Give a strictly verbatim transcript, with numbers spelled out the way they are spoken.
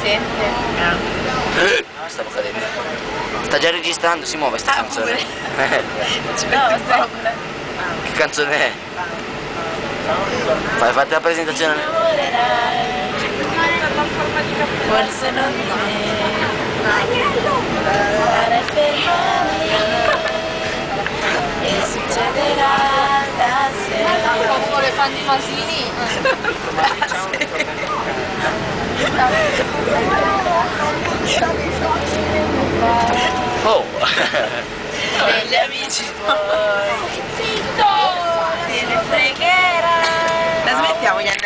sente. No, stavo cadendo. Sta già registrando, si muove sta Ah, canzone. Ci metto un po'. Che canzone è? Fai, fate la presentazione. Forse non sarà fermare e succederà stasera. Un po' le fan di Masini.